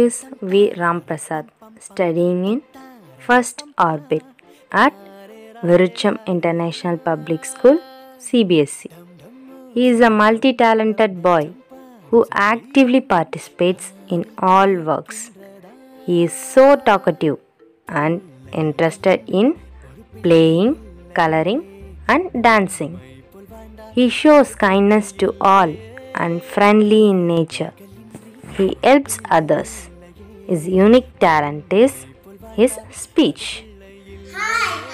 is V. Ramprasad, studying in first orbit at Virucham International Public School, CBSE. He is a multi-talented boy who actively participates in all works. He is so talkative and interested in playing, coloring, and dancing. He shows kindness to all and friendly in nature. He helps others. His unique talent is his speech. Hi,